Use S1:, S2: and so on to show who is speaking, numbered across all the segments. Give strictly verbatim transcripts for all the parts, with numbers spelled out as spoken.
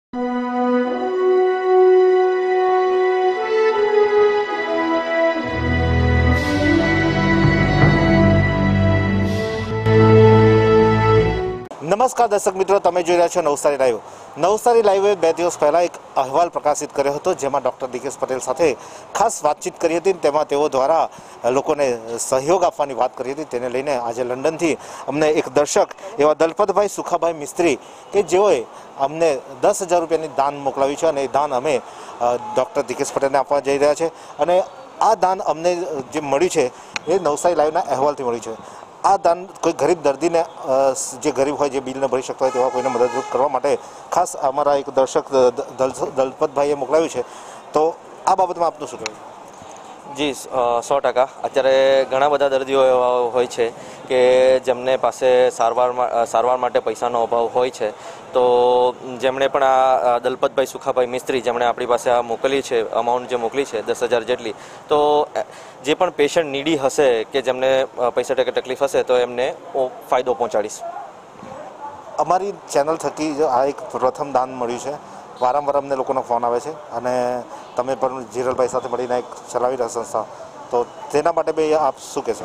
S1: નમસ્કાર દર્શક મિત્રો, તમે જોઈ રહ્યા છો નવસારી લાઈવ. નવસારી લાઈવે બે દિવસ પહેલાં એક અહેવાલ પ્રકાશિત કર્યો હતો, જેમાં ડૉક્ટર દિકેશ પટેલ સાથે ખાસ વાતચીત કરી હતી. તેમાં તેઓ દ્વારા લોકોને સહયોગ આપવાની વાત કરી હતી. તેને લઈને આજે લંડનથી અમને એક દર્શક એવા દલપતભાઈ સુખાભાઈ મિસ્ત્રી કે જેઓએ અમને દસ હજાર રૂપિયાની દાન મોકલાવી છે, અને એ દાન અમે ડૉક્ટર દિકેશ પટેલને આપવા જઈ રહ્યા છે. અને આ દાન અમને જે મળ્યું છે એ નવસારી લાઈવના અહેવાલથી મળ્યું છે. આ દાન કોઈ ગરીબ દર્દીને, જે ગરીબ હોય, જે બિલ ન ભરી શકતા હોય તેવા કોઈને મદદરૂપ કરવા માટે ખાસ અમારા એક દર્શક દલપતભાઈએ મોકલાવ્યું છે. તો આ બાબતમાં આપનું શું કહેવું?
S2: જી, સો ટકા. અત્યારે ઘણા બધા દર્દીઓ એવા હોય છે કે જેમને પાસે સારવાર સારવાર માટે પૈસાનો અભાવ હોય છે. તો જેમણે પણ આ દલપતભાઈ સુખાભાઈ મિસ્ત્રી જેમણે આપણી પાસે આ મોકલી છે, અમાઉન્ટ જે મોકલી છે દસ હજાર જેટલી, તો જે પણ પેશન્ટ નીડી હશે કે જેમને પૈસા ટકે તકલીફ હશે તો એમને ફાયદો પહોંચાડીશ.
S1: અમારી ચેનલ થકી આ એક પ્રથમ દાન મળ્યું છે. વારંવાર અમને લોકોનો ફોન આવે છે, અને તમે પણ જીરલભાઈ સાથે મળીને એક ચલાવી રહ્યા સંસ્થા, તો તેના માટે ભાઈ આપ શું કહેશો?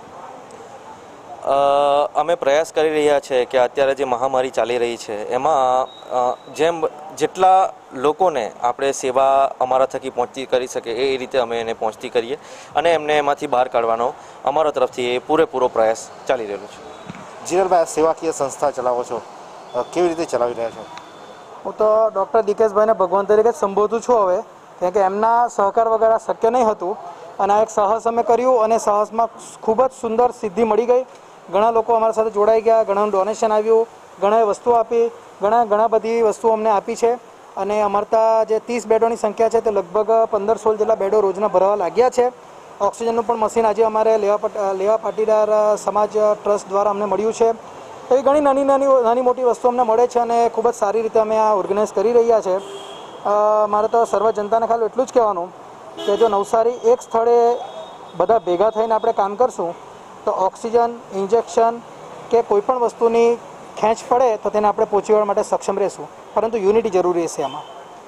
S2: અમે પ્રયાસ કરી રહ્યા છે કે અત્યારે જે મહામારી ચાલી રહી છે એમાં જેમ જેટલા લોકોને આપણે સેવા અમારા થકી પહોંચતી કરી શકે એ રીતે અમે એને પહોંચતી કરીએ, અને એમને એમાંથી બહાર કાઢવાનો અમારા તરફથી એ પૂરેપૂરો પ્રયાસ ચાલી રહેલો છે.
S1: જીરલભાઈ, સેવાકીય સંસ્થા ચલાવો છો, કેવી રીતે ચલાવી રહ્યા છો?
S3: હું તો ડૉક્ટર દિકેશભાઈને ભગવાન તરીકે જ સંબોધું છું હવે, કેમ કે એમના સહકાર વગર આ શક્ય નહીં હતું. અને આ એક સાહસ અમે કર્યું, અને સાહસમાં ખૂબ જ સુંદર સિદ્ધિ મળી ગઈ. ઘણા લોકો અમારા સાથે જોડાઈ ગયા, ઘણાનું ડોનેશન આવ્યું, ઘણાએ વસ્તુ આપી, ઘણા ઘણા બધી વસ્તુઓ અમને આપી છે. અને અમારા જે ત્રીસ બેડોની સંખ્યા છે તે લગભગ પંદર સોળ જેટલા બેડો રોજના ભરવા લાગ્યા છે. ઓક્સિજનનું પણ મશીન આજે અમારે લેવા લેવા પાટીદાર સમાજ ટ્રસ્ટ દ્વારા અમને મળ્યું છે. એવી ઘણી નાની નાની નાની મોટી વસ્તુ અમને મળે છે, અને ખૂબ જ સારી રીતે અમે આ ઓર્ગેનાઇઝ કરી રહ્યા છે. મારે તો સર્વ જનતાને ખાલી એટલું જ કહેવાનું કે જો નવસારી એક સ્થળે બધા ભેગા થઈને આપણે કામ કરશું તો ઓક્સિજન, ઇન્જેક્શન કે કોઈ પણ વસ્તુની ખેંચ પડે તો તેને આપણે પહોંચી વળવા માટે સક્ષમ રહીશું, પરંતુ યુનિટી જરૂરી રહેશે એમાં.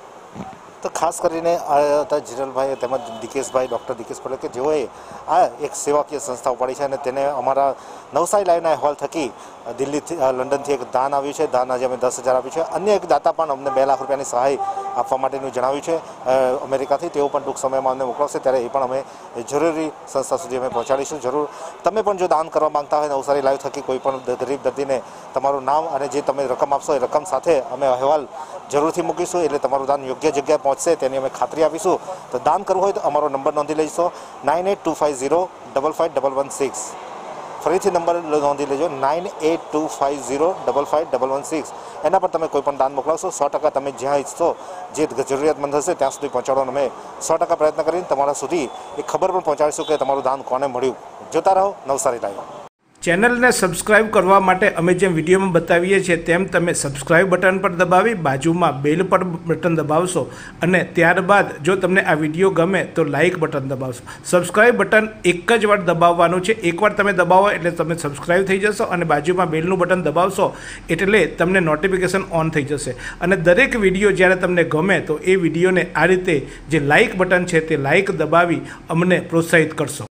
S1: તો ખાસ કરીને આ હતા જીરલભાઈ તેમજ દિકેશભાઈ, ડૉક્ટર દિકેશ પટેલ, કે જેઓએ આ એક સેવાકીય સંસ્થા ઉપાડી છે, અને તેને અમારા નવસારી લાઈવના અહેવાલ થકી દિલ્હીથી લંડનથી એક દાન આવ્યું છે. દાન આજે અમે દસ હજાર આપ્યું છે. અન્ય એક દાતા પણ અમને બે લાખ રૂપિયાની સહાય આપવા માટેનું જણાવ્યું છે અમેરિકાથી. તેઓ પણ ટૂંક સમયમાં અમને મોકલાવશે, ત્યારે એ પણ અમે જરૂરી સંસ્થા સુધી અમે પહોંચાડીશું. જરૂર તમે પણ જો દાન કરવા માંગતા હોય નવસારી લાઈવ થકી કોઈ પણ ગરીબ દર્દીને, તમારું નામ અને જે તમે રકમ આપશો એ રકમ સાથે અમે અહેવાલ જરૂરથી મૂકીશું, એટલે તમારું દાન યોગ્ય જગ્યાએ પહોંચશે તેની અમે ખાતરી આપીશું. તો દાન કરવું હોય તો અમારો નંબર નોંધી લઈશો, nine eight two five zero double five double one six. ફરીથી નંબર નોંધી લેજો, nine eight two five zero double five double one six. એના પર તમે કોઈ પણ દાન મોકલાવશો, સો ટકા તમે જ્યાં ઈચ્છશો, જે જરૂરિયાતમંદ હશે ત્યાં સુધી પહોંચાડવાનો અમે સો ટકા પ્રયત્ન કરીને તમારા સુધી એ ખબર પણ પહોંચાડીશું કે તમારું દાન કોને મળ્યું. જોતા રહો નવસારી લાઈવ.
S4: ચેનલને સબસ્ક્રાઇબ કરવા માટે અમે જેમ વિડીયોમાં બતાવીએ છીએ તેમ તમે સબસ્ક્રાઇબ બટન પર દબાવી બાજુમાં બેલ પર બટન દબાવશો, અને ત્યારબાદ જો તમને આ વિડીયો ગમે તો લાઇક બટન દબાવશો. સબસ્ક્રાઇબ બટન એક જ વાર દબાવવાનું છે. એકવાર તમે દબાવો એટલે તમે સબસ્ક્રાઇબ થઈ જશો, અને બાજુમાં બેલનું બટન દબાવશો એટલે તમને નોટિફિકેશન ઓન થઈ જશે. અને દરેક વિડીયો જ્યારે તમને ગમે તો એ વિડીયોને આ રીતે જે લાઇક બટન છે તે લાઇક દબાવી અમને પ્રોત્સાહિત કરશો.